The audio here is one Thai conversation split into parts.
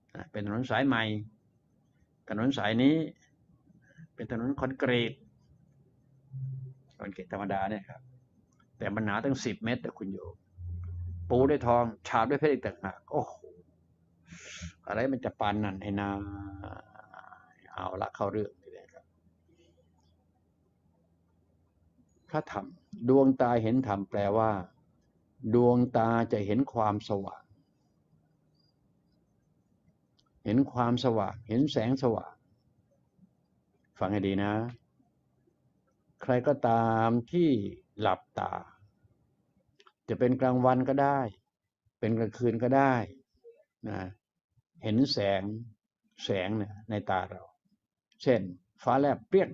เป็นถนนสายใหม่ถนนสายนี้เป็นถนนคอนกรีตธรรมดาเนี่ยครับแต่มันหนาตั้ง10 เมตรแต่คุณโยปูด้วยทองฉาบด้วยเพชรอีกต่างหากโอ้โหอะไรมันจะปานนั่นไอ้นาเอาละเข้าเรื่องเลยครับพระธรรมดวงตาเห็นธรรมแปลว่าดวงตาจะเห็นความสว่างเห็นความสว่างเห็นแสงสว่างฟังให้ดีนะใครก็ตามที่หลับตาจะเป็นกลางวันก็ได้เป็นกลางคืนก็ได้นะเห็นแสงเนี่ยในตาเราเช่นฟ้าแลบเปรี้ยง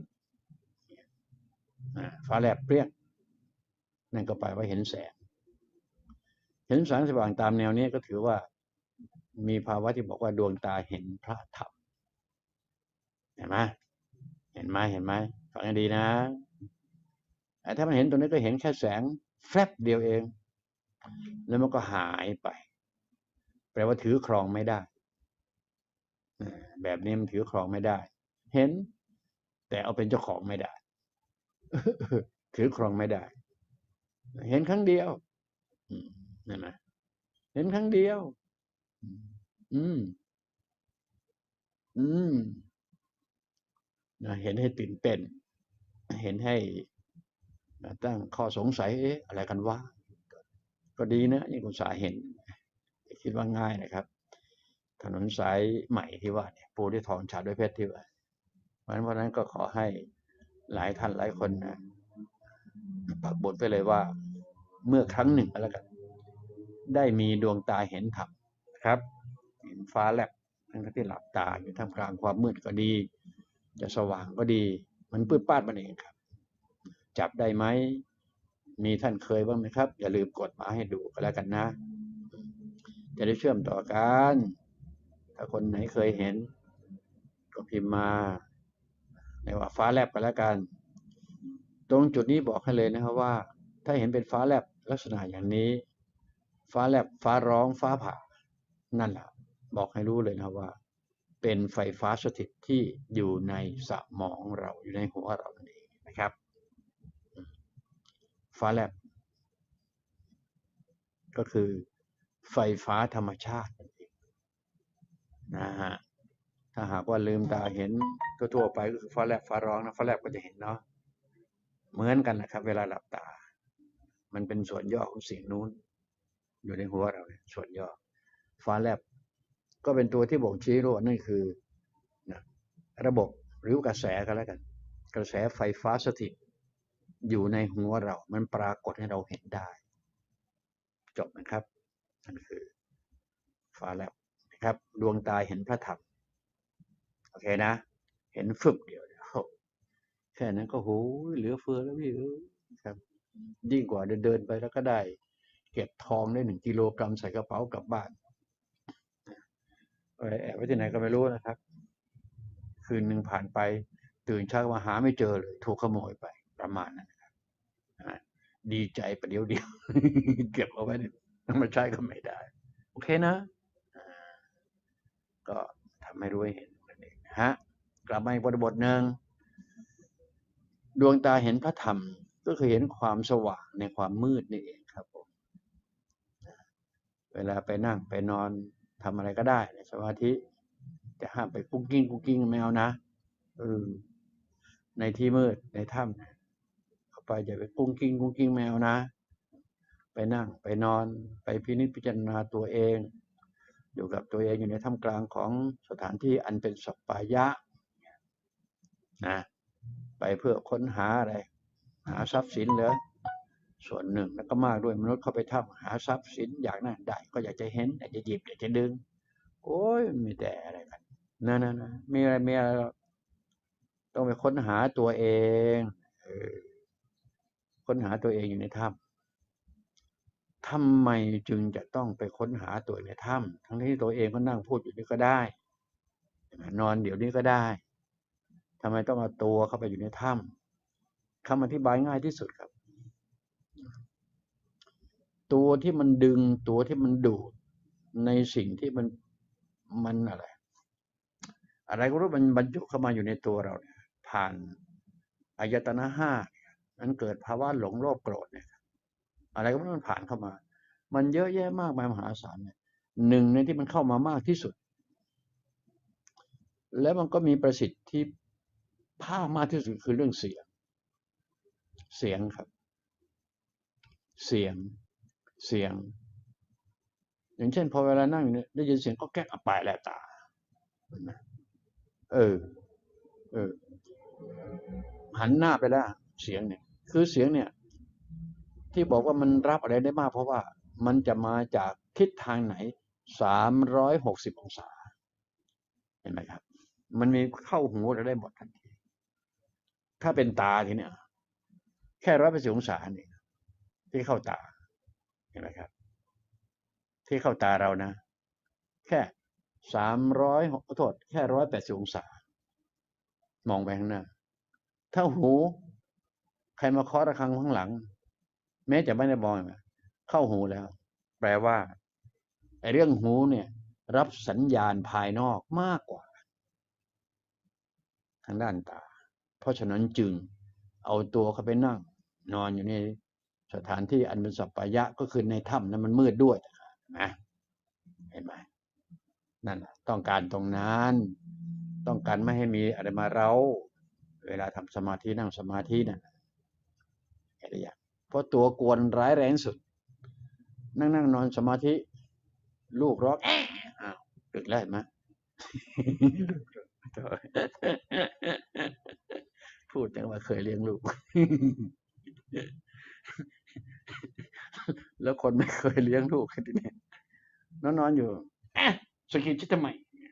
ฟ้าแลบเปรี้ยงนั่นก็แปลว่าเห็นแสงสว่างตามแนวนี้ก็ถือว่ามีภาวะที่บอกว่าดวงตาเห็นพระธรรมเห็นไหมฟังให้ดีนะถ้ามันเห็นตรงนี้ก็เห็นแค่แสงแฟบเดียวเองแล้วมันก็หายไปแปลว่าถือครองไม่ได้แบบนี้มันถือครองไม่ได้เห็นแต่เอาเป็นเจ้าของไม่ได้ถือครองไม่ได้เห็นครั้งเดียวนั่นนะเห็นครั้งเดียวอืมอืมเห็นให้ตื่นเต้นเห็นให้ตั้งข้อสงสัยอะไรกันวะก็ดีนะนี่คุณสาเห็นคิดว่าง่ายนะครับถนนสายใหม่ที่ว่าเนี่ยปูด้วยทองฉาบด้วยเพชรที่ว่าเพราะฉะนั้นก็ขอให้หลายท่านหลายคนนะปักบทไปเลยว่าเมื่อครั้งหนึ่งก็แล้วกันได้มีดวงตาเห็นธรรมครับเห็นฟ้าแลบทั้งที่หลับตาอยู่ท่ามกลางความมืดก็ดีจะสว่างก็ดีมันปื้ดปาดมันเองครับจับได้ไหมมีท่านเคยบ้างไหมครับอย่าลืมกดมาให้ดูก็แล้วกันนะจะได้เชื่อมต่อกันถ้าคนไหนเคยเห็นก็พิมพ์มาในว่าฟ้าแลบกันแล้วกันตรงจุดนี้บอกให้เลยนะครับว่าถ้าเห็นเป็นฟ้าแลบลักษณะอย่างนี้ฟ้าแลบฟ้าร้องฟ้าผ่านั่นแหละบอกให้รู้เลยนะว่าเป็นไฟฟ้าสถิตที่อยู่ในสมองเราอยู่ในหัวเรานั่นเองนะครับฟ้าแลบก็คือไฟฟ้าธรรมชาตินะฮะถ้าหากว่าลืมตาเห็นทั่วๆไปก็คือฟ้าแลบฟ้าร้องนะฟ้าแลบก็จะเห็นเนาะเหมือนกันนะครับเวลาหลับตามันเป็นส่วนย่อของสิ่งนู้นอยู่ในหัวเราส่วนย่อฟ้าแลบก็เป็นตัวที่บ่งชี้รู้ว่านั่นคือนะระบบหรือกระแสกันแล้วกันกระแสไฟฟ้าสถิตอยู่ในหัวเรามันปรากฏให้เราเห็นได้จบนะครับนั่นคือฟ้าแลบนะครับดวงตาเห็นพระธรรมโอเคนะเห็นฟึบเดียวแค่นั้นก็โหเหลือเฟือแล้วพี่ครับยิ่งกว่าเดินไปแล้วก็ได้เก็บทองได้1 กิโลกรัมใส่กระเป๋ากลับบ้านแอบไว้ที่ไหนก็ไม่รู้นะครับคืนหนึ่งผ่านไปตื่นเช้ามาหาไม่เจอเลยถูกขโมยไปประมาณนั้นนะครับดีใจประเดี๋ยวเดียวเก็บเอาไว้เนี่ยมาใช้ก็ไม่ได้โอเคนะก็ทำให้รู้ให้เห็นนั่นเองนะฮะกลับมาอีกบทหนึ่งดวงตาเห็นพระธรรมก็คือเห็นความสว่างในความมืดนี่เองครับผมเวลาไปนั่งไปนอนทำอะไรก็ได้ในสมาธิจะห้ามไปกุ้งกิ้งไม่เอานะในที่มืดในถ้ำเข้าไปอย่าไปกุ้งกิ้งไม่เอานะไปนั่งไปนอนไปพินิจพิจารณาตัวเองอยู่กับตัวเองอยู่ในท่ามกลางของสถานที่อันเป็นสัปปายะนะไปเพื่อค้นหาอะไรหาทรัพย์สินเหรอส่วนหนึ่งแล้วก็มากด้วยมนุษย์เข้าไปถ้ำหาทรัพย์สินอยากนั่นได้ก็อยากจะเห็นอยากจะหยิบอยากจะดึงโอ้ยมีแต่อะไรกันนะมีอะไรต้องไปค้นหาตัวเองค้นหาตัวเองอยู่ในถ้ำทำไมจึงจะต้องไปค้นหาตัวในถ้ำทั้งที่ตัวเองก็นั่งพูดอยู่นี่ก็ได้นอนเดี๋ยวนี้ก็ได้ทำไมต้องเอาตัวเข้าไปอยู่ในถ้ำคำอธิบายง่ายที่สุดครับตัวที่มันดึงตัวที่มันดูดในสิ่งที่มันมันอะไรก็รู้มันบรรจุเข้ามาอยู่ในตัวเราเนี่ยผ่านอายตนะห้านั้นเกิดภาวะหลงโลภโกรธเนี่ยอะไรก็ไม่รู้มันผ่านเข้ามามันเยอะแยะมากมายมหาศาลเนี่ยหนึ่งในที่มันเข้ามามากที่สุดแล้วมันก็มีประสิทธิภาพมากที่สุดคือเรื่องเสียงครับเสียงเสียงอย่างเช่นพอเวลานั่งเนี่ยได้ยินเสียงก็แก๊กไปแล้วตาเออเออหันหน้าไปแล้วเสียงเนี่ยคือเสียงเนี่ยที่บอกว่ามันรับอะไรได้มากเพราะว่ามันจะมาจากทิศทางไหน360องศาเห็นไหมครับมันมีเข้าหูเราได้หมดทันทีถ้าเป็นตาทีเนี้ยแค่180องศาเนี่ยที่เข้าตาเห็นไหมครับที่เข้าตาเรานะแค่300โทษแค่180องศามองไปข้างหน้าถ้าหูใครมาเคาะระฆังข้างหลังแม้จะไม่ได้มองเข้าหูแล้วแปลว่าไอ้เรื่องหูเนี่ยรับสัญญาณภายนอกมากกว่าทางด้านตาเพราะฉะนั้นจึงเอาตัวเข้าไปนั่งนอนอยู่ในสถานที่อันเป็นสัปปายะก็คือในถ้ำนั้นมันมืดด้วยนะเห็นไหมนั่นต้องการตรงนั้นต้องการไม่ให้มีอะไรมาเร้าเวลาทำสมาธินั่งสมาธินั่นเห็นหรือยังเพราะตัวกวนร้ายแรงสุดนั่งนอนสมาธิลูกร้องอ้าวดึกแล้วเห็นไหมพูดจังว่าเคยเลี้ยงลูกแล้วคนไม่เคยเลี้ยงลูกทีนี้นอนอยู่สกิดชิดทำไม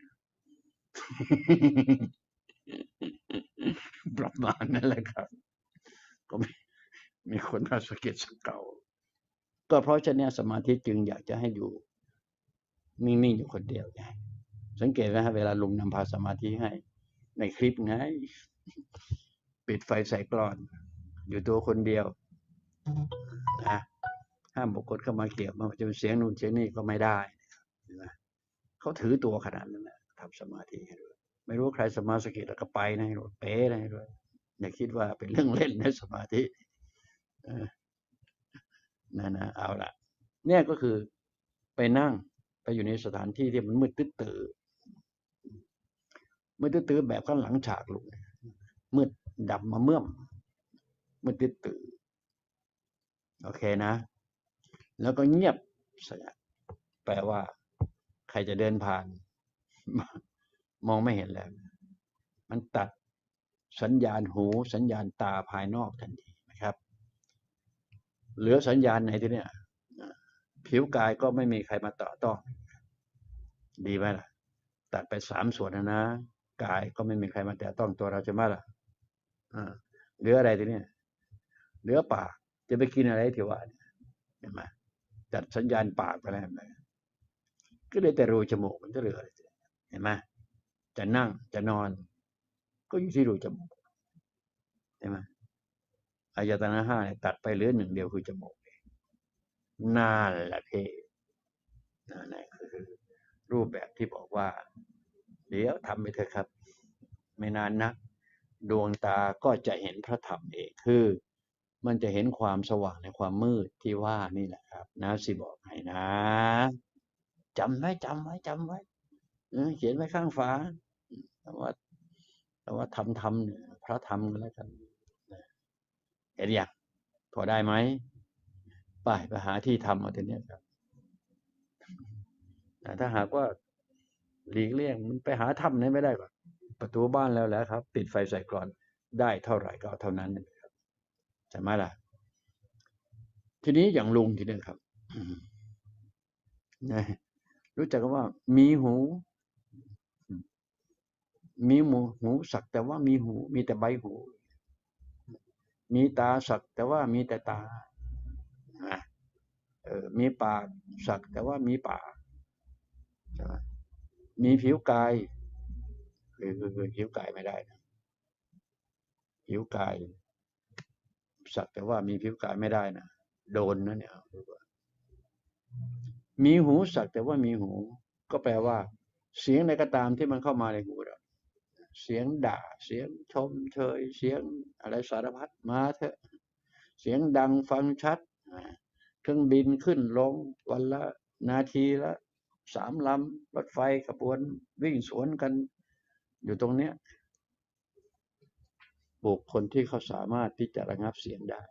ประมาณนั่นแหละครับก็มีคนมาสกิดสักเก่าก็เพราะฉะนั้นสมาธิจึงอยากจะให้อยู่นิ่งๆอยู่คนเดียวไงสังเกตไหมเวลาลุงนำพาสมาธิให้ในคลิปไงปิดไฟใส่กลอนอยู่ตัวคนเดียวนะห้ามบุคคลเข้ามาเกี่ยวมาจะเสียงนู่นเสียงนี่ก็ไม่ได้นะเขาถือตัวขนาดนั้นนะทำสมาธิให้ด้วยไม่รู้ใครสมาสกิแล้วก็ไปนะให้ด้วยเป๊ะนะให้ด้วยอย่าคิดว่าเป็นเรื่องเล่นนะสมาธินะเอาละเนี่ยก็คือไปนั่งไปอยู่ในสถานที่ที่มันมืดตื้อมืดตื้อแบบข้างหลังฉากลุงมืดดำมาเมื่อมมืดตื้อโอเคนะแล้วก็เงียบสงัดแปลว่าใครจะเดินผ่านมองไม่เห็นแล้วมันตัดสัญญาณหูสัญญาณตาภายนอกทันทีนะครับเหลือสัญญาณไหนทีเนี้ยผิวกายก็ไม่มีใครมาต่อต้องดีไหมล่ะตัดไป3ส่วนนะกายก็ไม่มีใครมาแตะต้องตัวเราใช่ไหมล่ะเหลืออะไรทีเนี้ยเหลือปากจะไปกินอะไรที่ว่าเห็นไหมจัดสัญญาณปากไปแล้วก็เลยแต่รูจมูกมันจะเหลืออะไรเห็นไหมจะนั่งจะนอนก็อยู่ที่รูจมูกใช่ไหมอายตนะห้าเนี่ยตัดไปเหลือหนึ่งเดียวคือจมูกนั่นแหละพี่นั่นคือรูปแบบที่บอกว่าเดี๋ยวทำไปเถอะครับไม่นานนักดวงตาก็จะเห็นพระธรรมเองคือมันจะเห็นความสว่างในความมืดที่ว่านี่แหละครับนะสิบอกให้นะจำไว้เขียนไว้ข้างฝาแต่ว่าทำเนี่ยพระธรรมกันแล้วกันเห็นยังพอได้ไหมไปหาที่ทำเอาทีนี้ครับถ้าหากว่าหลีกเลี่ยงมันไปหาถ้ำไหนไม่ได้ก็ประตูบ้านแล้วแหละครับปิดไฟใส่กรอนได้เท่าไหร่ก็เท่านั้นครับใช่ไหมล่ะทีนี้อย่างลุงทีนี้ครับรู้จักว่ามีหูมีหูสักแต่ว่ามีหูมีแต่ใบหูมีตาสักแต่ว่ามีแต่ตามีปากสักแต่ว่ามีปากใช่ไหมมีผิวกายคือผิวกายไม่ได้นะผิวกายสักแต่ว่ามีผิวกายไม่ได้นะโดนนะเนี่ยมีหูสักแต่ว่ามีหูก็แปลว่าเสียงใดก็ตามที่มันเข้ามาในหูเราเสียงด่าเสียงชมเชยเสียงอะไรสารพัดมาเถอะเสียงดังฟังชัดเครื่องบินขึ้นลงวันละนาทีละ3 ลำรถไฟขบวนวิ่งสวนกันอยู่ตรงเนี้ยบุคคลที่เขาสามารถที่จะระงับเสียงได้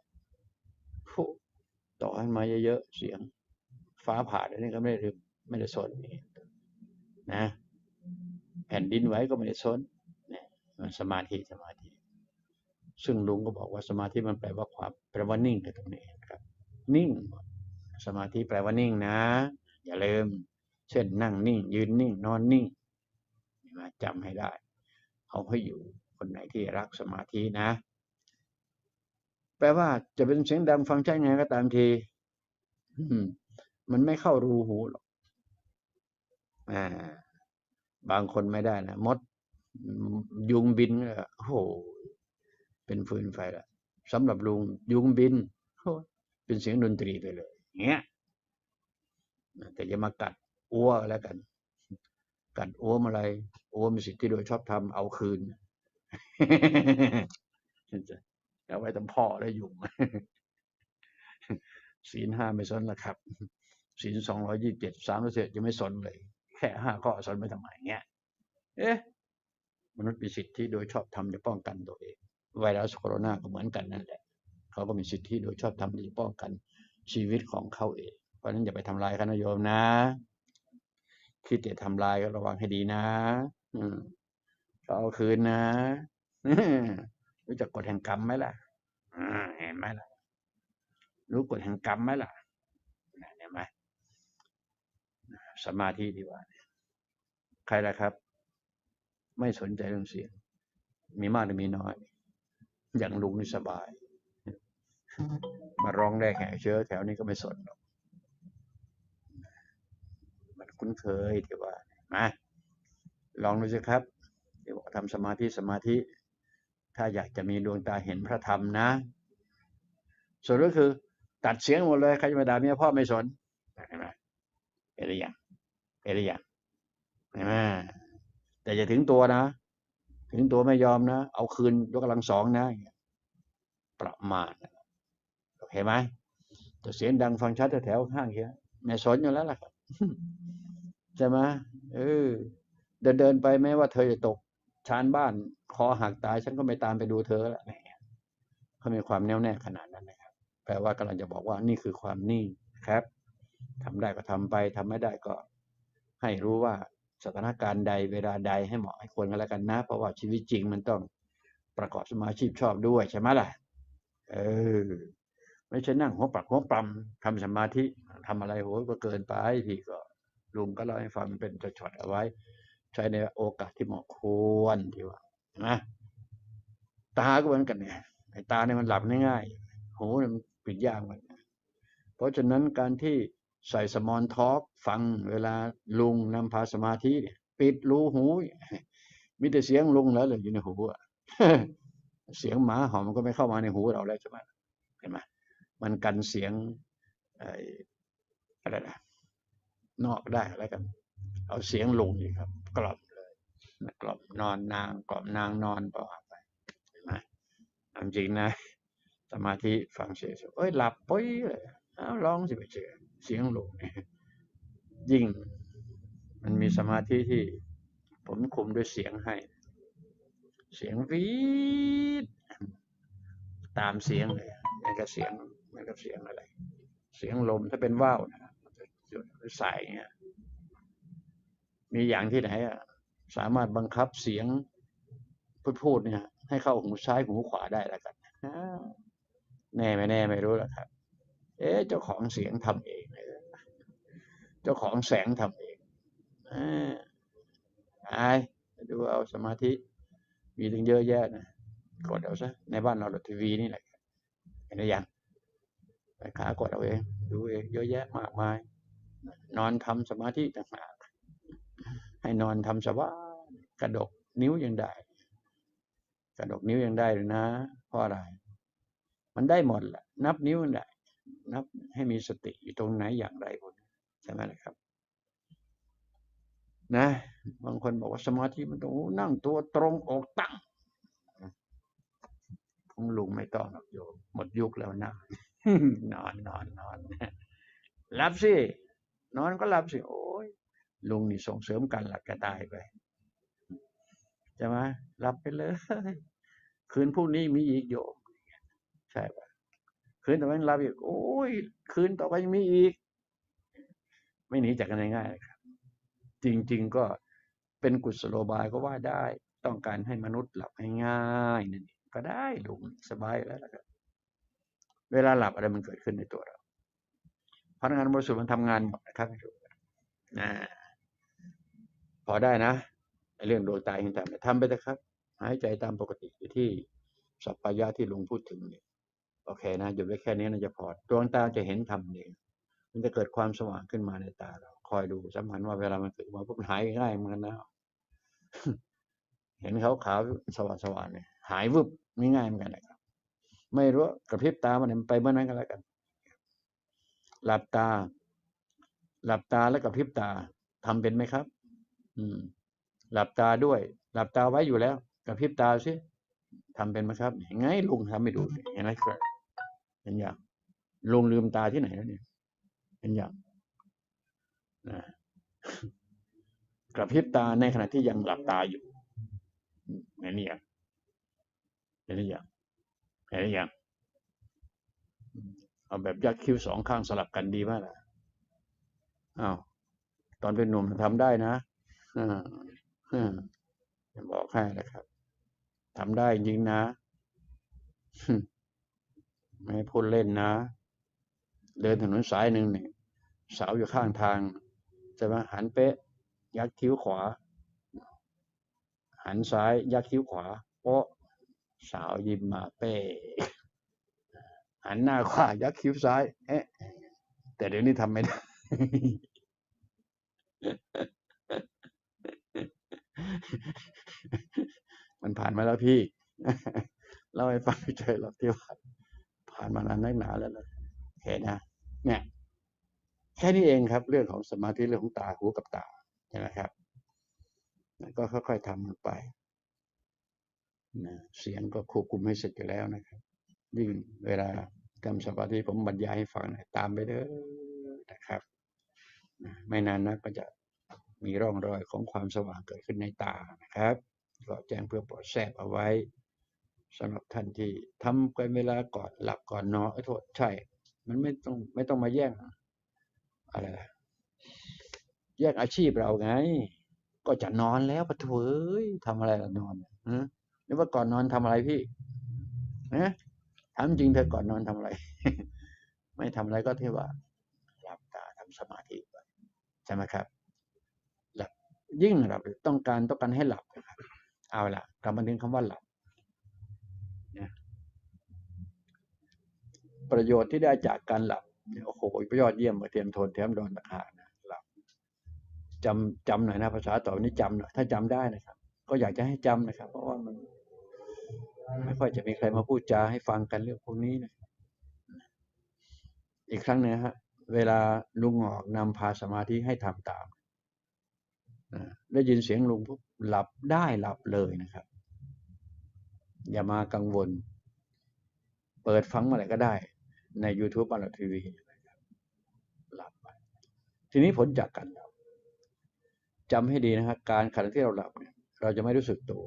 ต่อให้มาเยอะๆเสียงฟ้าผ่าเดี๋ยวนี้ก็ไม่ได้สนนะแผ่นดินไหวก็ไม่ได้สนเนี่ยมันสมาธิซึ่งลุงก็บอกว่าสมาธิมันแปลว่านิ่งในตรงนี้นะครับนิ่งสมาธิแปลว่านิ่งนะอย่าลืมเช่นนั่งนิ่งยืนนิ่งนอนนิ่งจำให้ได้เอาให้อยู่คนไหนที่รักสมาธินะแปลว่าจะเป็นเสียงดังฟังชัดไงก็ตามทีมันไม่เข้ารูหูหรอกบางคนไม่ได้นะมดยุงบินโอ้โหเป็นฟืนไฟละสำหรับลุงยุงบินเป็นเสียงดนตรีไปเลยเงี้ยแต่อย่ามากัดอ้วแล้วกันกัดอ้วอะไรอ้วมีสิทธิ์ที่โดยชอบทำเอาคืนเอาไว้ทำพ่อแล้วยุงศีล 5ไม่สนละครับศีล227 3ยังไม่สนเลยแค่5 ข้อสนไปทำไมเงี้ยมนุษย์มีสิทธิโดยชอบธรรมจะป้องกันตัวเองไวรัสโคโรนาก็เหมือนกันนั่นแหละเขาก็มีสิทธิโดยชอบธรรมที่จะป้องกันชีวิตของเขาเองเพราะฉะนั้นอย่าไปทำลายคณะโยมนะคิดจะทำลายก็ระวังให้ดีนะเขาเอาคืนนะรู้จักกฎแห่งกรรมไหมล่ะเห็นไหมล่ะรู้กฎแห่งกรรมไหมล่ะเห็นไหมสมาธิดีกว่าใครล่ะครับไม่สนใจเรื่องเสียงมีมากหรือมีน้อยอย่างลุงนี่สบายมาร้องได้แห่เชื้อแถวนี้ก็ไม่สนหรอกมันคุ้นเคยที่ว่ามาลองดูสิครับเดี๋ยวบอกทำสมาธิถ้าอยากจะมีดวงตาเห็นพระธรรมนะส่วนก็คือตัดเสียงหมดเลยใครจะมาด่าเมียพ่อไม่สนเห็นไหมเป็นหรือยังเห็นไหมแต่จะถึงตัวนะถึงตัวไม่ยอมนะเอาคืนยกกำลัง2นะประมาทโอเคไหมแต่เสียงดังฟังชัดแถวข้างเคียไม่สนอยู่แล้วล่ะครับใช่ไหมเดินไปแม้ว่าเธอจะตกชานบ้านคอหักตายฉันก็ไม่ตามไปดูเธอแล้วเขามีความแน่วแน่ขนาดนั้นนะครับแปลว่ากำลังจะบอกว่านี่คือความนิ่งครับทำได้ก็ทำไปทำไม่ได้ก็ให้รู้ว่าสถานการณ์ใดเวลาใดให้เหมาะให้ควรกันแล้วกันนะเพราะว่าชีวิตจริงมันต้องประกอบสมาชีพชอบด้วยใช่ไหมล่ะไม่ใช่นั่งหัวปักหัวปั๊มทำสมาธิทำอะไรโหก็เกินไปพี่ก็ลุงก็เล่าให้ฟังเป็นช็อตเอาไว้ใช้ในโอกาสที่เหมาะควรที่ว่านะตาก็เหมือนกันเนี่ยไอ้ตาเนี่ยมันหลับง่ายๆหูมันปิดยากมันเพราะฉะนั้นการที่ใส่สมอนทอล์กฟังเวลาลุงนำพาสมาธิเนี่ยปิดรูหูมีแต่เสียงลุงแล้วเลยอยู่ในหูเสียงหมาหอนมันก็ไม่เข้ามาในหูเราแล้วใช่ไหมเห็นไหมมันกันเสียงอะไรนะนอกได้แล้วกันเอาเสียงลุงอีกครับกล่อมเลยกล่อมนอนนางกล่อมนางนอนต่อไปเห็นไหมจริงนะสมาธิฟังเสียงหลับปุ้ยเลยร้องสิไปเจอเสียงลุงยิ่งมันมีสมาธิที่ผมคุมด้วยเสียงให้เสียงวีดตามเสียงเลยมันก็เสียงอะไรเสียงลมถ้าเป็นว่าวนะใส่เงี้ยมีอย่างที่ไหนสามารถบังคับเสียงพูดเนี่ยให้เข้าหูซ้ายหูขวาได้แล้วกันแน่ไม่แน่ไม่รู้หรอกครับเจ้าของเสียงทำเองเจ้าของแสงทำเองดูเอาสมาธิมีถึงเยอะแยะนะกดเอาซะในบ้านเราทีวีนี่แหละเห็นหรือยังไปขากดเอาเองดูเองเยอะแยะมากมายนอนทำสมาธิต่างหากให้นอนทำสบายกระดกนิ้วยังได้กระดกนิ้วยังได้เลยนะเพราะอะไรมันได้หมดแหละนับนิ้วได้นับให้มีสติอยู่ตรงไหนอย่างไรคนใช่ไหมล่ะครับนะบางคนบอกว่าสมาธิมันต้องนั่งตัวตรงอกตั้งของลุงไม่ต้องหรอกโยมหมดยุคแล้วนะ นอนหลับสินอนก็หลับสิโอ้ยลุงนี่ส่งเสริมกันหลับกระตายไปใช่ไหมหลับไปเลยคืนพรุ่งนี้มีอีกโยมใช่ปะคืนต่อไปหลับอีกโอ้ยคืนต่อไปมีอีกไม่หนีจากกันง่ายๆครับจริงๆก็เป็นกุศโลบายก็ว่าได้ต้องการให้มนุษย์หลับง่ายๆนั่นก็ได้ลุงสบายแล้วนะครับเวลาหลับอะไรมันเกิดขึ้นในตัวเราพลังงานบริสุทธิ์มันทำงานหมดนะครับนะพอได้นะเรื่องดวงตาเห็นธรรมทำไปเถอะครับหายใจตามปกติอยู่ที่สัพพายะที่ลุงพูดถึงเนี่ยโอเคนะหยุดไว้แค่นี้น่าจะพอดวงตาจะเห็นธรรมเองมันจะเกิดความสว่างขึ้นมาในตาเราคอยดูสำคัญว่าเวลามันเกิดมาปุ๊บหายง่ายเหมือนกันนะเห็นขาวๆสว่างๆเนี่ยหายวึบง่ายเหมือนกันนะครับไม่รู้กระพริบตามันไปเมื่อนั้นก็แล้วกันหลับตาหลับตาแล้วกระพริบตาทำเป็นไหมครับอืมหลับตาด้วยหลับตาไว้อยู่แล้วกระพริบตาสิทำเป็นไหมครับเห็นไงลุงทำไม่ดูเห็นไหมครับเห็นอย่างลุงลืมตาที่ไหนแล้วเนี่ยเห็นอย่างนะกระพริบตาในขณะที่ยังหลับตาอยู่เห็นอย่างเห็นอย่างเห็นอย่างเอาแบบยักคิ้วสองข้างสลับกันดีมากล่ะอ้าวตอนเป็นหนุ่มทำได้นะอ่าบอกให้นะครับทำได้จริงนะไม่พูดเล่นนะเดินถนนสายหนึ่งเนี่ยเสาอยู่ข้างทางจะมาหันเป๊ะยักคิ้วขวาหันซ้ายยักคิ้วขวาโป๊ะสาวยิ้มมาเป้หันหน้าขวายักคิ้วซ้ายเอ๊ะแต่เดี๋ยวนี้ทำไม่ได้ มันผ่านมาแล้วพี่เล่าให้ฟังเฉยๆหรอกที่ว่าผ่านมานานนักหนาแล้วนะโอเคนะเนี่ยแค่นี้เองครับเรื่องของสมาธิเรื่องของตาหูกับตาใช่ไหมครับก็ค่อยๆทำไปนะเสียงก็ควบคุมให้เสร็จอยู่แล้วนะครับยิ่งเวลาทำสมาธิผมบรรยายให้ฟังนะตามไปเด้อนะครับไม่นานนักก็จะมีร่องรอยของความสว่างเกิดขึ้นในตานะครับก็แจ้งเพื่อโปรดแทรกเอาไว้สำหรับท่านที่ทำกันเวลาก่อนหลับก่อนนอนโทษใช่มันไม่ต้องมาแย่งอะไรแยกอาชีพเราไงก็จะนอนแล้วปะเถยทำอะไรล่ะนอนหรือว่าก่อนนอนทำอะไรพี่นะถามจริงเธอก่อนนอนทำอะไรไม่ทำอะไรก็ที่ว่าหลับตาทำสมาธิใช่ไหมครับหลับยิ่งหลับต้องการให้หลับนะครับเอาล่ะกลับมาถึงคำว่าหลับนะประโยชน์ที่ได้จากการหลับโอ้โหยอดเยี่ยมเทียมโทนเทียมโดนราคานะหลับจำหน่อยนะภาษาต่อไปนี้จำหน่อยถ้าจำได้นะครับก็อยากจะให้จำนะครับเพราะว่ามันไม่ค่อยจะมีใครมาพูดจาให้ฟังกันเรื่องพวกนี้นะอีกครั้งนึงฮะเวลาลุงหอกนำพาสมาธิให้ทำตามได้ยินเสียงลุงปุ๊บหลับได้หลับเลยนะครับอย่ามากังวลเปิดฟังเมื่อไหร่ก็ได้ใน YouTube บ้านเราทีวีหลับไปทีนี้ผลจากการหลับจำให้ดีนะครับการขณะที่เราหลับเนี่ยเราจะไม่รู้สึกตัว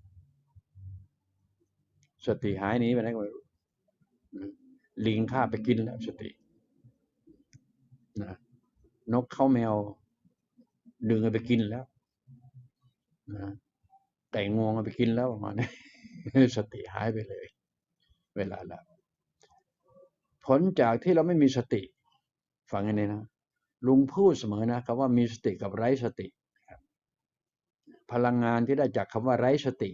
สติหายหนีไปไหนก็ไม่รู้ลิงฆ่าไปกินแล้วสตินะนกเข้าแมวดึงไปกินแล้วนะไก่งวงไปกินแล้วประมาณนี้สติหายไปเลยเวลาหลับผลจากที่เราไม่มีสติฟังกันเลยนะลุงพูดเสมอนะคำว่ามีสติกับไร้สติพลังงานที่ได้จากคำว่าไร้สติ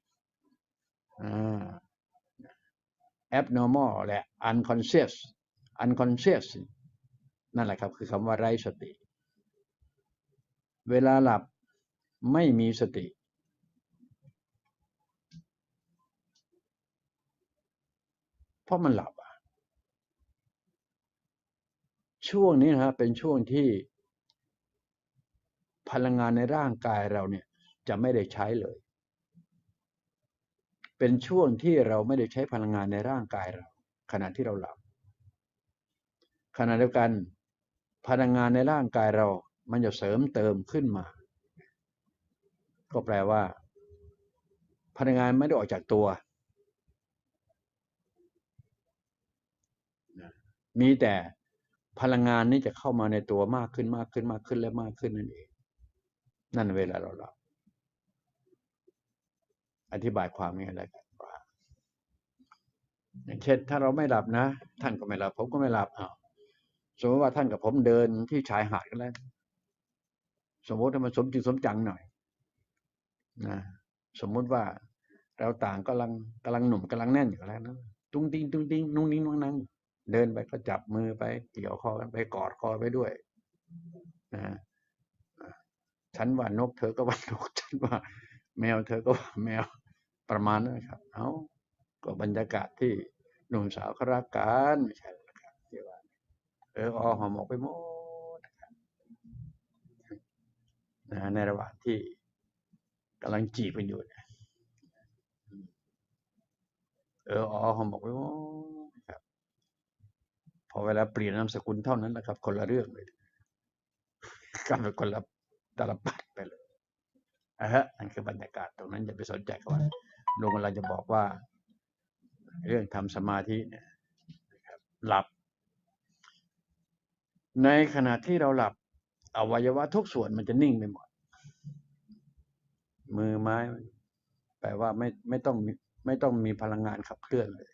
abnormal และ unconscious นั่นแหละครับคือคำว่าไร้สติเวลาหลับไม่มีสติเพราะมันหลับช่วงนี้นะครับเป็นช่วงที่พลังงานในร่างกายเราเนี่ยจะไม่ได้ใช้เลยเป็นช่วงที่เราไม่ได้ใช้พลังงานในร่างกายเราขณะที่เราหลับขณะเดียวกันพลังงานในร่างกายเรามันจะเสริมเติมขึ้นมาก็แปลว่าพลังงานไม่ได้ออกจากตัวมีแต่พลังงานนี้จะเข้ามาในตัวมากขึ้นมากขึ้นมากขึ้นและมากขึ้นนั่นเองนั่นเวลาเราหลับอธิบายความนี้อะไรกันว่าอย่างเช่นถ้าเราไม่หลับนะท่านก็ไม่หลับผมก็ไม่หลับสมมติว่าท่านกับผมเดินที่ชายหาดกันแล้วสมมติถ้ามันสมจริงสมจังหน่อยนะสมมุติว่าเราต่างกำลังหนุ่มกำลังแน่นอยู่แล้วนะตุ้งติ้งตุ้งติ้งนุ่งนิ่งนุ่งนั่งเดินไปก็จับมือไปเกี่ยวคอกันไปกอดคอไปด้วยนะฉันว่านกเธอก็ว่านกฉันว่าแมวเธอก็ว่าแมวประมาณนั้นครับก็บรรยากาศที่หนุ่มสาวเขารักกันไม่ใช่หรอกครับที่ว่าหอมออกไปหมดนะในระหว่างที่กำลังจีบกันอยู่หอมออกไปหมดครับพอเวลาเปลี่ยนนามสกุลเท่านั้นแหละครับคนละเรื่องเลยกลายเป็นคนละตาลปัดไปเลยนั่นคือบรรยากาศตรงนั้นอย่าไปสนใจเขาว่าลุงเราจะบอกว่าเรื่องทำสมาธิเนี่ยหลับในขณะที่เราหลับอวัยวะทุกส่วนมันจะนิ่งไปหมดมือไม้แปลว่าไม่ต้องมีพลังงานขับเคลื่อนเลย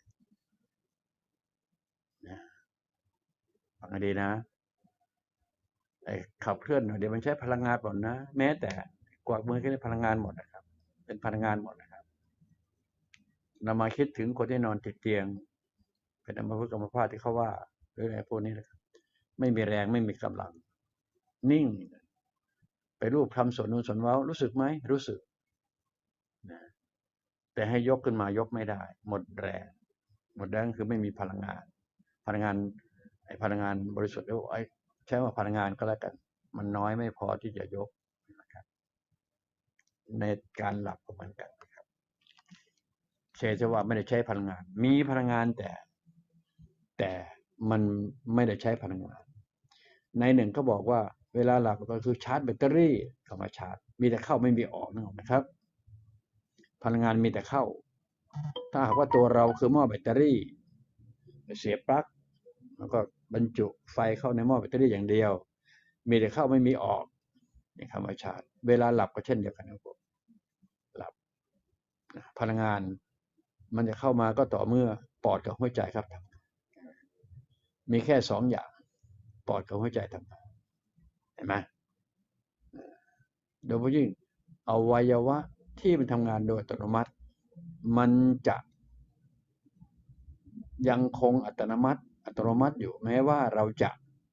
นะฟังให้ดีนะไอ้ขับเคลื่อนเดี๋ยวมันใช้พลังงานหมดนะแม้แต่กวักมือก็ได้พลังงานหมดนะครับเป็นพลังงานหมดนะครับนำมาคิดถึงคนที่นอนติดเตียงเป็นอัมพฤกษ์อัมพาตที่เขาว่าหรืออะไรพวกนี้นะครับไม่มีแรงไม่มีกำลังนิ่งไปรูปคำสนนูนสนเว้ารู้สึกไหมรู้สึกนะแต่ให้ยกขึ้นมายกไม่ได้หมดแรงคือไม่มีพลังงานพลังงานพลังงานบริสุทธิ์แล้วใช้ว่าพลังงานก็แล้วกันมันน้อยไม่พอที่จะยกนะครับในการหลับก็เหมือนกันนะครับเชื่อว่าไม่ได้ใช้พลังงานมีพลังงานแต่มันไม่ได้ใช้พลังงานในหนึ่งก็บอกว่าเวลาหลับก็คือชาร์จแบตเตอรี่เข้ามาชาร์จมีแต่เข้าไม่มีออกนะครับพลังงานมีแต่เข้าถ้าหากว่าตัวเราคือหม้อแบตเตอรี่เสียบปลั๊กแล้วก็บรรจุไฟเข้าในหม้อแบตเตอรี่อย่างเดียวมีแต่เข้าไม่มีออกนี่คำว่าชาร์จเวลาหลับก็เช่นเดียวกันนะครับหลับพลังงานมันจะเข้ามาก็ต่อเมื่อปอดกับหัวใจครับมีแค่2 อย่างปอดกับหัวใจทำงานเห็นไหมโดยเฉพาะยิ่งอวัยวะที่มันทำงานโดยอัตโนมัติมันจะยังคงอัตโนมัติอยู่แม้ว่าเราจะ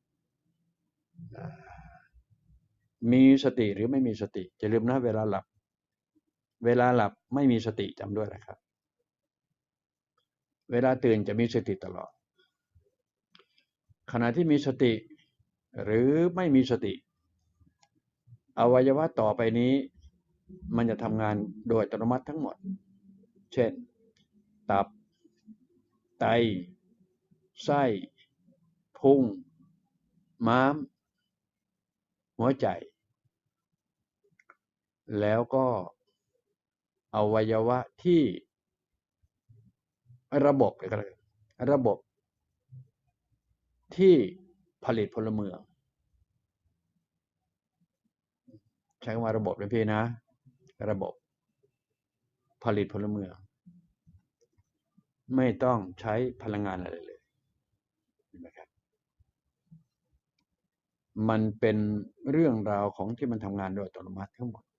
มีสติหรือไม่มีสติจะลืมนะเวลาหลับไม่มีสติจำด้วยนะครับเวลาตื่นจะมีสติตลอดขณะที่มีสติหรือไม่มีสติอวัยวะต่อไปนี้มันจะทำงานโดยอัตโนมัติทั้งหมดเช่นตับไตไส้พุงม้ามหัวใจแล้วก็อวัยวะที่ระบบที่ผลิตพลเมืองใช้คำว่าระบบนะพี่นะระบบผลิตพลเมืองไม่ต้องใช้พลังงานอะไรเลยนะครับมันเป็นเรื่องราวของที่มันทำงานโดยอัตโนมัติทั้งหมด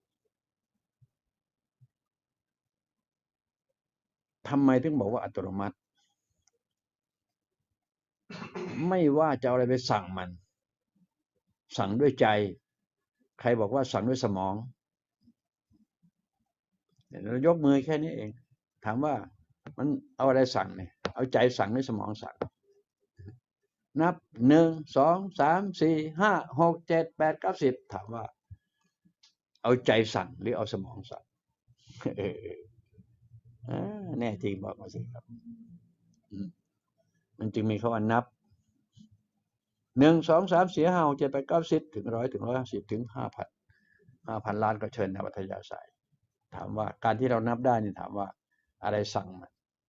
ทำไมถึงบอกว่าอัตโนมัติไม่ว่าจะเอาอะไรไปสั่งมันสั่งด้วยใจใครบอกว่าสั่งด้วยสมองเรายกมือแค่นี้เองถามว่ามันเอาอะไรสั่งเนี่ยเอาใจสั่งหรือสมองสั่งนับ1 2 3 4 5 6 7 8 9 10ถามว่าเอาใจสั่งหรือเอาสมองสั่งเอแน่จริงบอกมาสิครับมันจึงมีคำว่านับ1 2 3 4 5 6 7 8 9 10ถึง100ถึง150ถึง5,000ล้านก็เชิญนักวิทยาศาสตร์ถามว่าการที่เรานับได้นี่ถามว่าอะไรสั่งมัน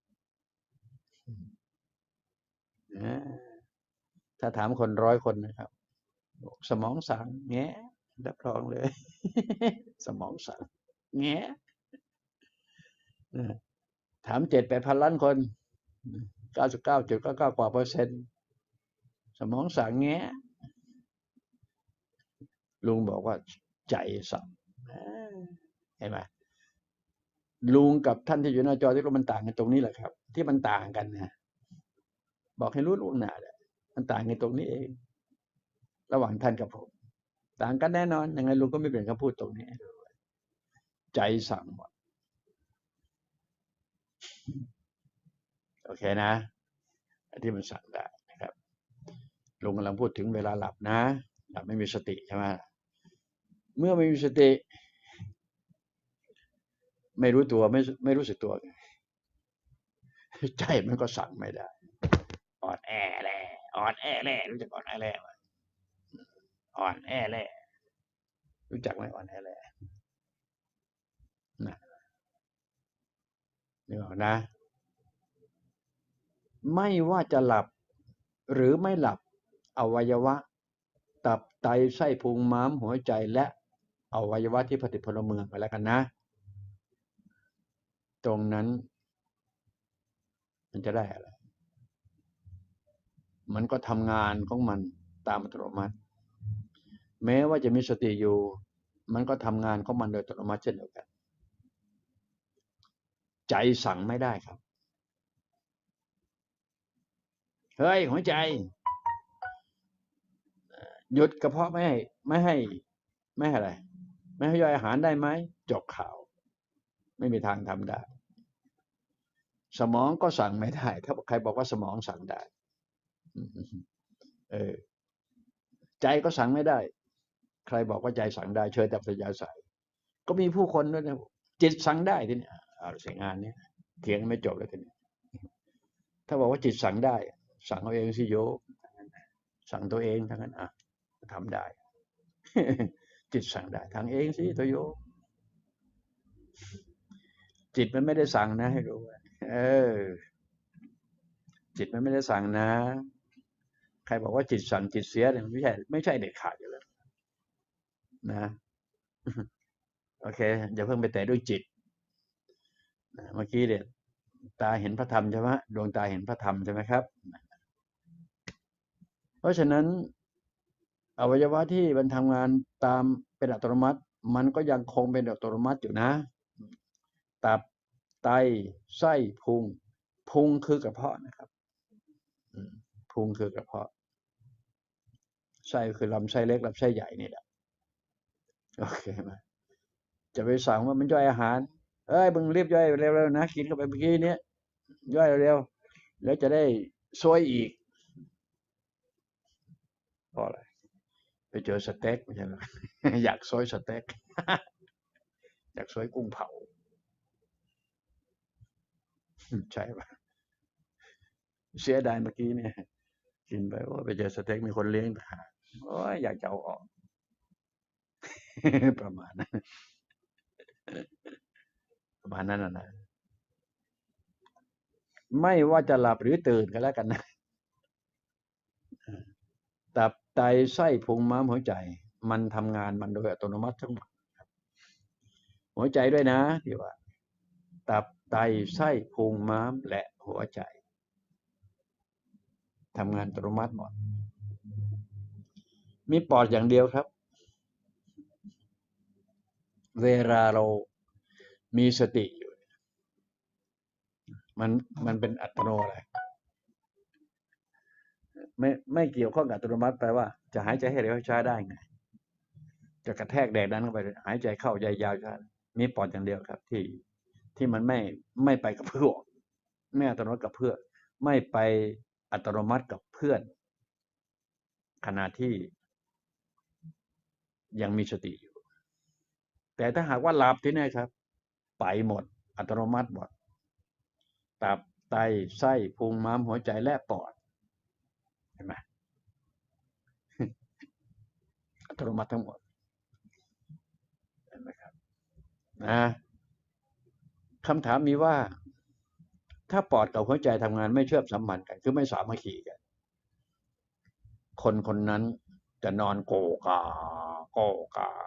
ถ้าถามคน100 คนนะครับสมองสั่งแงรับรองเลยสมองสั่งแงถาม7-8 พันล้านคน99.99%กว่าสมองสั่งแงลุงบอกว่าใจสั่งเห็นไหมลุงกับท่านที่อยู่หน้าจอที่เรามันต่างกันตรงนี้แหละครับที่มันต่างกันนะบอกให้รู้ล่วงหน้าแหละมันต่างกันตรงนี้เองระหว่างท่านกับผมต่างกันแน่นอนยังไงลุงก็ไม่เปลี่ยนคำพูดตรงนี้ใจสั่งหมดโอเคนะที่มันสั่งได้นะครับลุงกำลังพูดถึงเวลาหลับนะหลับไม่มีสติใช่ไหมเมื่อไม่มีสติไม่รู้ตัวไม่รู้สึกตัวใจมันก็สั่งไม่ได้อ่อนแอแล่รู้จักอ่อนแอแล่อ่อนแอแล่รู้จักไหมอ่อนแอแล่นี่บอกนะไม่ว่าจะหลับหรือไม่หลับอวัยวะตับไตไส้พุงม้ามหัวใจและอวัยวะที่ผลิตพลเมืองไปแล้วกันนะตรงนั้นมันจะได้อะไรมันก็ทำงานของมันตามอัตโนมัติแม้ว่าจะมีสติอยู่มันก็ทำงานของมันโดยอัตโนมัติเช่นเดียวกันใจสั่งไม่ได้ครับเฮ้ยหัวใจหยุดกระเพาะไม่ให้อะไรไม่ให้ย่อยอาหารได้ไหมจบข่าวไม่มีทางทำได้สมองก็สั่งไม่ได้ถ้าใครบอกว่าสมองสั่งได้ใจก็สั่งไม่ได้ใครบอกว่าใจสั่งได้เชิญแต่ปัญญาใส่ก็มีผู้คนด้วยนะจิตสั่งได้ทีนี้เอาเสียงานนี้เถียงไม่จบเลยทีนี้ถ้าบอกว่าจิตสั่งได้สั่งเอาเองสิโยสั่งตัวเองทั้งนั้นทำได้จิตสั่งได้ทางเองสิตัวโยจิตมันไม่ได้สั่งนะให้รู้จิตมันไม่ได้สั่งนะใครบอกว่าจิตสั่งจิตเสียเนี่ยไม่ใช่เด็ดขาดอยู่แล้วนะโอเคอย่าเพิ่งไปแตะด้วยจิตเมื่อกี้เนี่ยตาเห็นพระธรรมใช่ไหมดวงตาเห็นพระธรรมใช่ไหมครับเพราะฉะนั้นอวัยวะที่มันทำงานตามเป็นอัตโนมัติมันก็ยังคงเป็นอัตโนมัติอยู่นะตับไตไส้พุงคือกระเพาะนะครับพุงคือกระเพาะไส้คือลำไส้เล็กลำไส้ใหญ่นี่แหละโอเคไหมจะไปสั่งว่ามันย่อยอาหารมึงรีบย่อยเร็วๆนะกินเข้าไปเมื่อกี้นี้ย่อยเร็วๆแล้วจะได้ซวยอีกเพราะอะไรไปเจอสเต็กไม่ใช่หรออยากซวยสเต็กอยากซวยกุ้งเผาใช่ปะเสียดายเมื่อกี้เนี่ยกินไปว่าไปเจอสเต็กมีคนเลี้ยงโอ้ยอยากจะเอาออกประมาณนั้นนะไม่ว่าจะหลับหรือตื่นก็แล้วกันนะตับไตไส้พุงม้ามหัวใจมันทำงานมันโดยอัตโนมัติทั้งหมดหัวใจด้วยนะที่ว่าตับไตไส้พุงม้ามและหัวใจทำงานอัตโนมัติหมดมีปอดอย่างเดียวครับเวลาเรามีสติอยู่มันเป็นอัตโนอะไรไม่เกี่ยวข้องกับอัตโนมัติแปลว่าจะหายใจให้เร็วให้ช้าได้ไงจะกระแทกแดดนั้นเข้าไปหายใจเข้าใจยาวช้ามีปอดอย่างเดียวครับที่มันไม่ไปกับเพื่อนไม่อัตโนมัติกับเพื่อนไม่ไปอัตโนมัติกับเพื่อนขณะที่ยังมีสติอยู่แต่ถ้าหากว่าหลับที่นี่ครับไปหมดอัตโนมัติหมดตับไตไส้พุงม้ามหัวใจและปอดเห็นไหมอัตโนมัติทั้งหมดเห็นไหมครับนะคำถามมีว่าถ้าปอดกับหัวใจทำงานไม่เชื่อมสัมพันธ์กันคือไม่สามัคคีกันคนคนนั้นจะนอนโกกาโกกา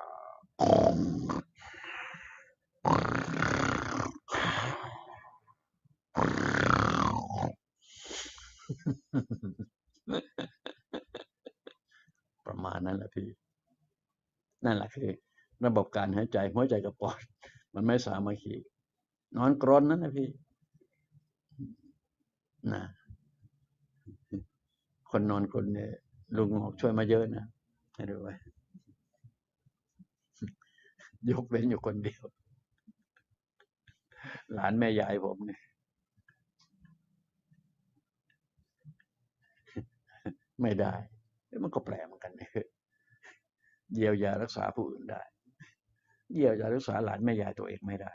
ประมาณนั้นแหละพี่นั่นแหละคือระบบการหายใจหัวใจกับปอดมันไม่สามัคคีนอนกรนนั่นนะพี่นะคนนอนกรนเนี่ยลุงหอกช่วยมาเยอะนะให้ดูไว้ยกเว้นอยู่คนเดียวหลานแม่ยายผมเนี่ยไม่ได้มันก็แปลกเหมือนกันเนี่ยเยียวยารักษาผู้อื่นได้เยียวยารักษาหลานแม่ยายตัวเองไม่ได้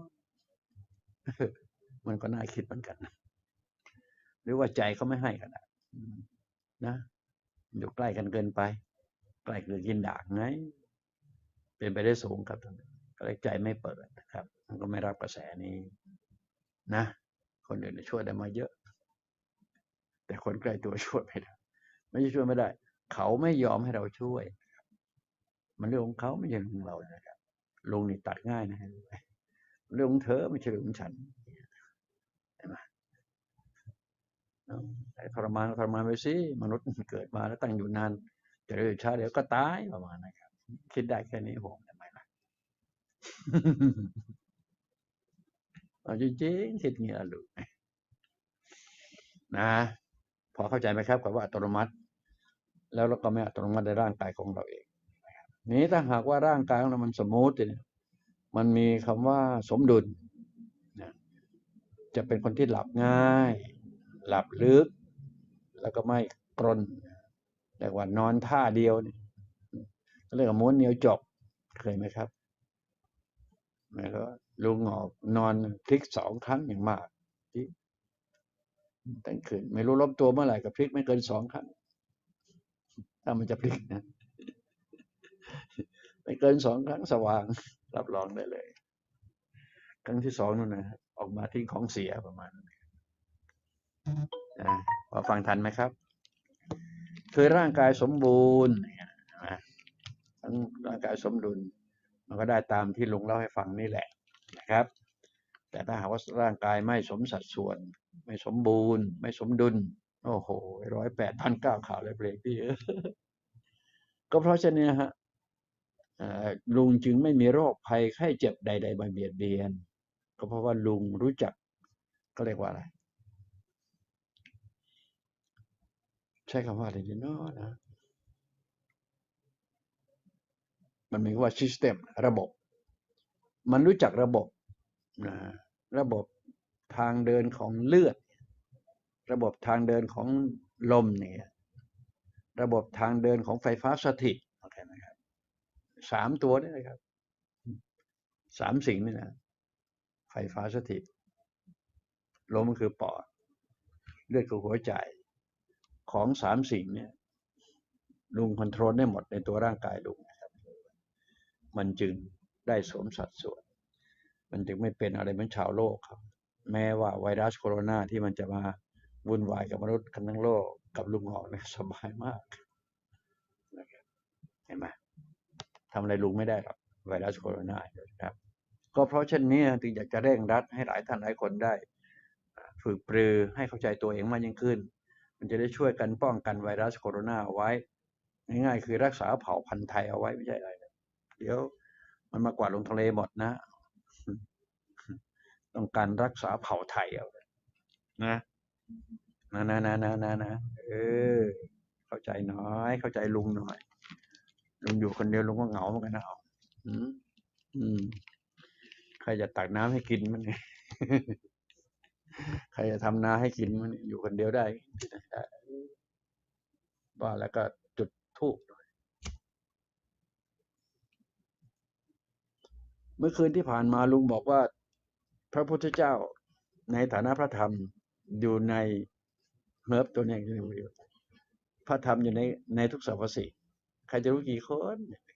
มันก็น่าคิดเหมือนกันหรือว่าใจเขาไม่ให้กันนะอยู่ใกล้กันเกินไปใกล้เกินกินด่างไงเป็นไปได้สูงครับตอนนี้ก็เลยใจไม่เปิดนะครับมันก็ไม่รับกระแสนี้นะคนอื่นช่วยได้มาเยอะแต่คนใกล้ตัวช่วยไม่ได้ไม่ใช่ช่วยไม่ได้เขาไม่ยอมให้เราช่วยมันเรื่องของเขาไม่ใช่เรื่องของเรานะครับลุงนี่ตัดง่ายนะเรื่องของเธอไม่ใช่เรื่องของฉันใช่ไหมทรมานทรมานไปสิมนุษย์เกิดมาแล้วตั้งอยู่นานจะเร็วช้าเดี๋ยวก็ตายประมาณนั้นครับคิดได้แค่นี้ผมทำไมล่ะเอาจริงๆคิดเงี้ยลูกนะพอเข้าใจไหมครับกับว่าอัตโนมัติแล้วเราก็ไม่อัตโนมัติในร่างกายของเราเองนี้ถ้าหากว่าร่างกายของเรามันสมูทเนี่ยมันมีคำว่าสมดุลจะเป็นคนที่หลับง่ายหลับลึกแล้วก็ไม่กรนแต่ว่านอนท่าเดียวเนี่ยเรียกว่าม้วนเนียวจบเคยไหมครับไม่รู้ลุงออกนอนพลิก2 ครั้งอย่างมากที่ตั้งคืนไม่รู้ล้มตัวเมื่อไหร่กับพลิกไม่เกิน2 ครั้งถ้ามันจะพลิกนะไม่เกิน2 ครั้งสว่างรับรองได้เลยครั้งที่2นู่นนะออกมาทิ้งของเสียประมาณนั้นพอฟังทันไหมครับคือร่างกายสมบูรณ์ทั้งร่างกายสมดุลมันก็ได้ตามที่ลุงเล่าให้ฟังนี่แหละนะครับแต่ถ้าหากว่าร่างกายไม่สมสัดส่วนไม่สมบูรณ์ไม่สมดุลโอ้โห108,900ข่าวเลยเพลงพี่ก็เพราะฉะนั้นฮะลุงจึงไม่มีโรคภัยไข้เจ็บใดๆมาเบียดเบียนก็เพราะว่าลุงรู้จักก็เรียกว่าอะไรใช้คำว่าอะไรดีเนาะนะมันมีว่า system ระบบมันรู้จักระบบนะระบบทางเดินของเลือดระบบทางเดินของลมเนี่ยระบบทางเดินของไฟฟ้าสถิตโอเคไหมครับ3 ตัวนี่นะครับ3 สิ่งนี่นะไฟฟ้าสถิตลมคือปอดเลือดคือหัวใจของ3 สิ่งเนี่ยลุงคอนโทรลได้หมดในตัวร่างกายลุงนะครับมันจึงได้สมสัดส่วนมันจึงไม่เป็นอะไรเหมือนชาวโลกครับแม้ว่าไวรัสโคโรนาที่มันจะมาวุ่นวายกับมนุษย์กันทั้งโลกกับลุงหอกเนี่ยสบายมากเห็นไหมทำอะไรลุงไม่ได้หรอกไวรัสโคโรนาครับก็เพราะเช่นนี้จึงอยากจะเร่งรัดให้หลายท่านหลายคนได้ฝึกปรือให้เข้าใจตัวเองมากยิ่งขึ้นมันจะได้ช่วยกันป้องกันไวรัสโคโรนาไว้ง่ายๆคือรักษาเผ่าพันธุ์ไทยเอาไว้ไม่ใช่อะไรเดี๋ยวมันมากวาดลงทะเลหมดนะต้องการรักษาเผ่าไทยเอานะนะเข้าใจน้อยเข้าใจลุงหน่อยลุงอยู่คนเดียวลุงก็เหงาเหมือนกันนะอืมอืมใครจะตักน้ำให้กินมันเนี่ยใครจะทำนาให้กินมันอยู่คนเดียวได้ว่าแล้วก็จุดธูปเมื่อคืนที่ผ่านมาลุงบอกว่าพระพุทธเจ้าในฐานะพระธรรมอยู่ในเฮิร์บตัวนี้อยู่ในพระธรรมอยู่ในทุกสรรพสิ่งใครจะรู้กี่คน